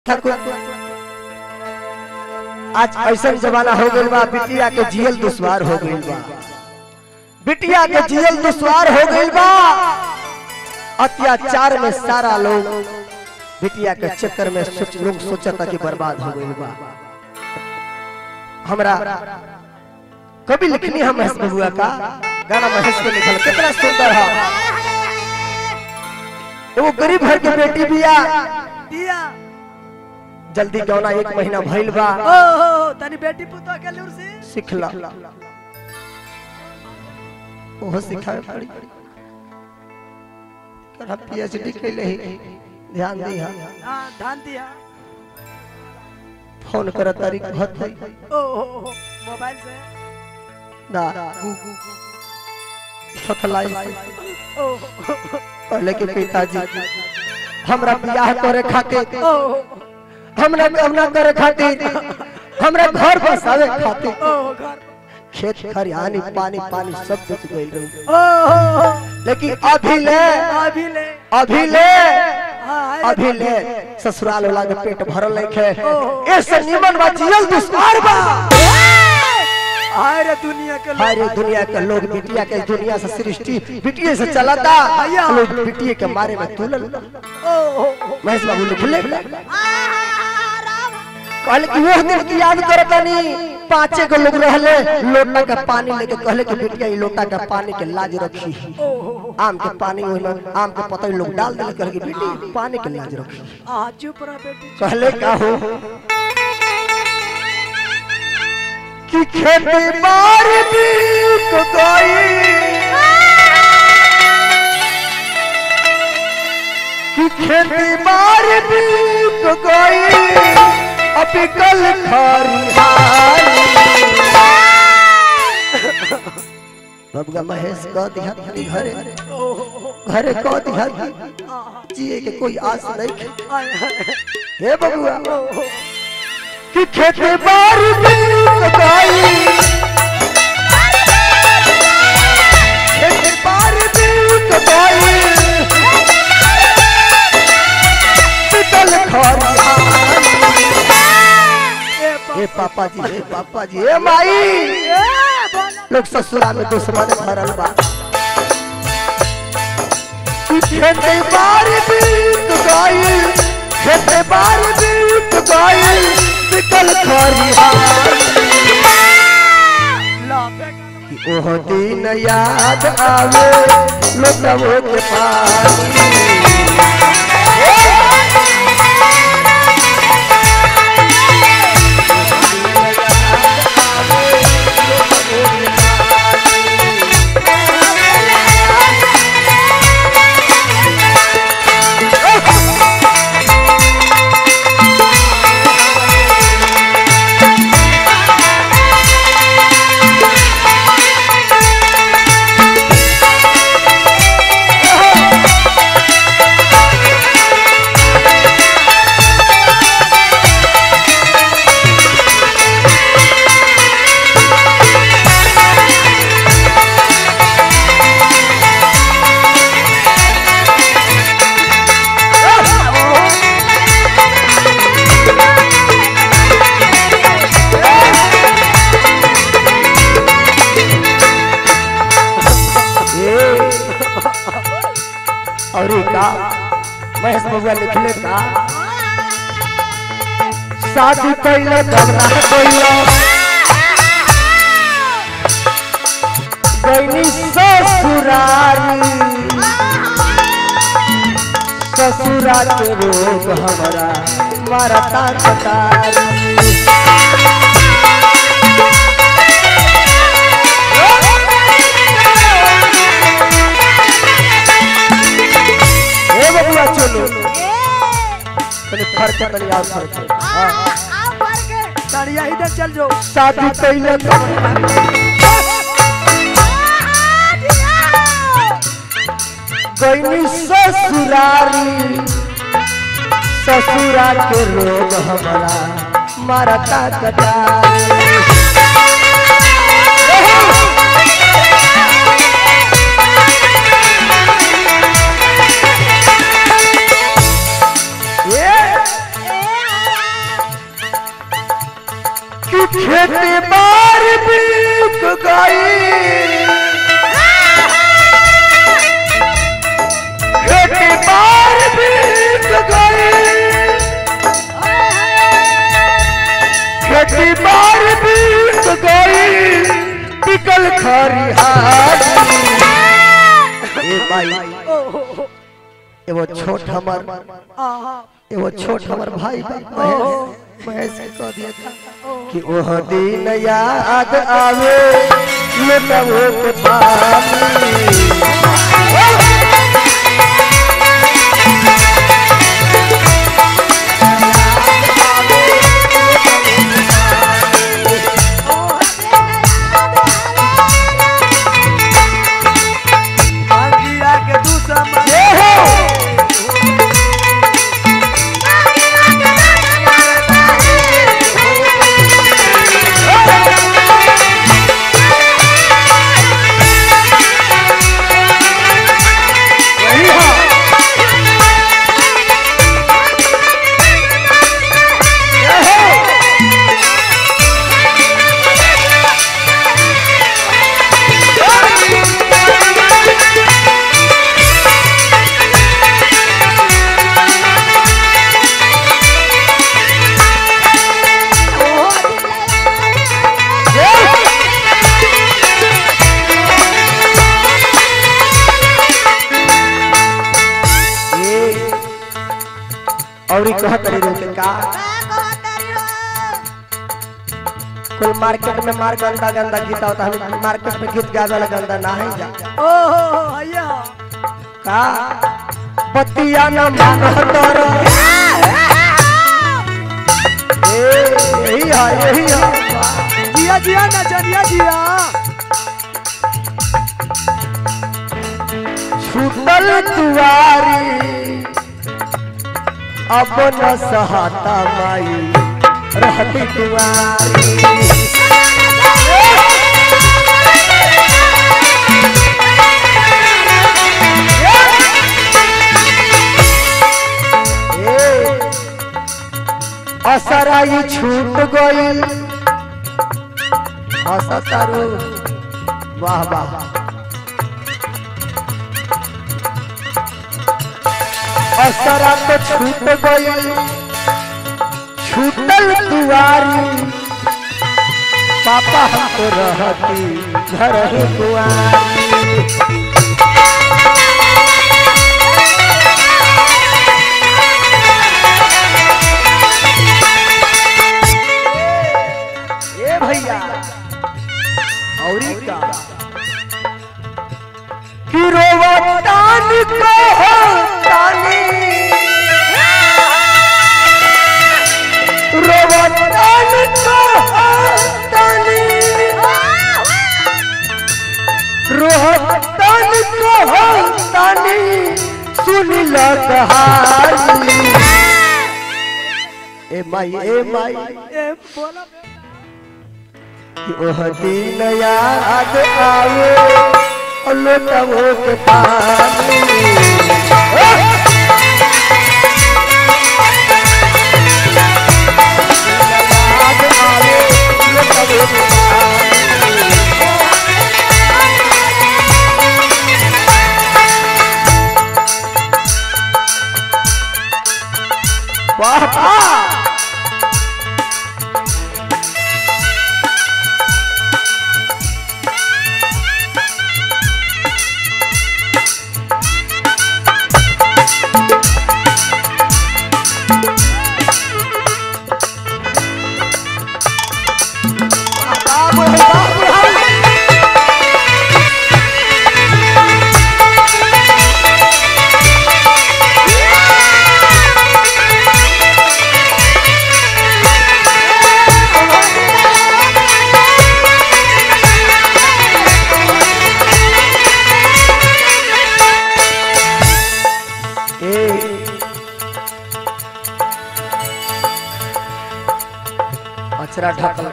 आज ऐसा जमाना हो गइल बा, बिटिया के जियल दुश्वार हो गइल बा, बिटिया के जियल दुश्वार हो गइल बा। अत्याचार में सारा लोग बिटिया के चक्कर में लोग सोचता कि बर्बाद हो गइल बा। हमरा कभी लिखनी है महेश बबुआ का गाना, महेश के लिखल कितना सुंदर है। वो गरीब घर के बेटी बिया, जल्दी गौना 1 महीना भइल बा। तनी बेटी पुतो के लूर से सिखला ओहो सिखाए पड़ी करा पीएचडी कैले ही ध्यान दी। हां ध्यान दिया। फोन कर तारीख बहुत है मोबाइल से दा फतलाई पहले के पिताजी हमरा बियाह करे खातिर, हमरा करे खातिर, हमरा घर बसावे खातिर खेत खरियानी पानी पानी सब कुछ गइल रही, लेकिन अभी ले ससुराल वाला के पेट भरल नहीं खे। ऐसे निमन बा जियल दुश्वार बा। हाय रे दुनिया के लोग बिटिया के दुनिया से सृष्टि बिटिया से चलाता, लोग बिटिया के मारे में तुलल। महेश बाबू लिखले कहले कि वो दिन की याद करतनी, 5 गो लोग रहले, लोटा का पानी लेके कहले कि बेटिया ये लोटा का पानी के लाज रखी। आम के पानी ओइमे आम के पतई लोग डाल देले, कहले कि बेटी पानी के लाज रखी। चुप रह बेटी। कहले का हो कि खेती बाड़ी बीत गई, कि खेती बाड़ी बीत गई, अभी कल खरिहानी। बबुआ महेश कह दिया घरे घरे कह दिया जिए के कोई आस नहीं। हे बबुआ कि खेती बाड़ी बीत गई, खेती बाड़ी बीत गई, पितल खरिहानी। हे पापा जी, हे पापा जी, हे माई, लोग ससुरा में दुश्मन भरल बा। खेती बाड़ी बीत गई, खेती बाड़ी बीत गई, पितल खरिहानी। ओह दिन याद आवे लोटवो के पानी, और का महेश बबुआ लिखले का शादी कैले गबना कोइला गईनी ससुरारी, ससुरा के रोग हमरा मारता कटारी। चलो फर्क तनी और फर्क है। हां फर्क है तड़िया इधर चल जो। शादी कैले गईनी ससुरारी, ससुरा के रोग हमरा मारता कटारी। खेती बारी बीत गई खेती बारी बीत गई खेती बारी बीत गई पिकल खरिहानी ए भाई एगो छोट हमर भाई महेश के कह दिया था कि ओह दिन याद आवे लुटवो के पानी और कह तरी रोके का कोई मार्केट में मार गंदा गंदा गीत होता है मार्केट में गीत गावे वाला गंदा ना है जा ओहो भैया का बतिया न मान हटर यही है जिया जिया नचनिया जिया छूटल दुआरी अब न सहाता माई रहती दुआरी असराई छूट गई असतारू वाह वाह असरा तो छूट गई छूटल दुआरी पापा हम तो रहती घर ही दुआरी ए भैया और का कि रोवतान को तानी रोवतान को तानी रोहतान को तानी सुन ल कहानी ए माई बोला कि ओह दिन याद आवे लुटवो के पानी याद आवे लुटवो के पानी वाह वाह अचरा ढकल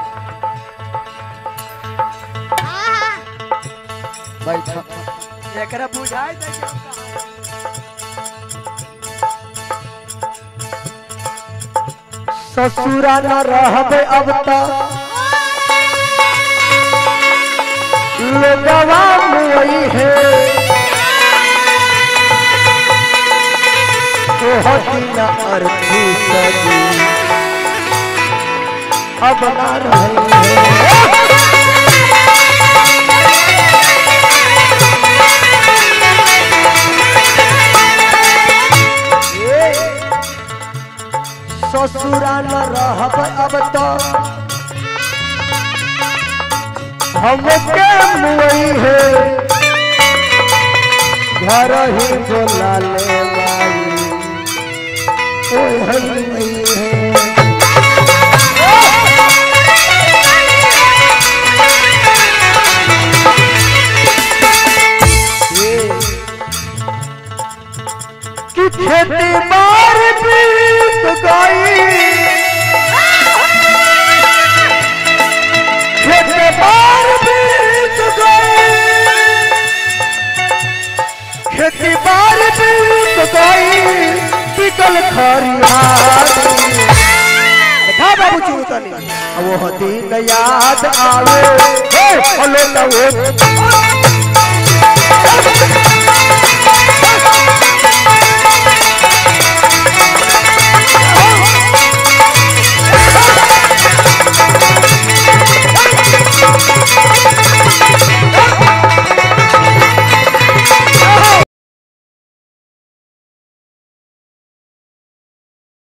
बैठ एकरा बुझाई दे ससुरा न रहबे अब तक लोगवा मुई है होती न अर्थी सदी अब ना रही है ससुरा न रहब अब तो हमके मुई है घर ही बोला ले बाई है कि खेती बार बीत गई खेती बार बीत गई खेती बार बीत गई पिकल खरिहानी देखा बाबू चुतनी वो दिन याद आवे हे हेलो तो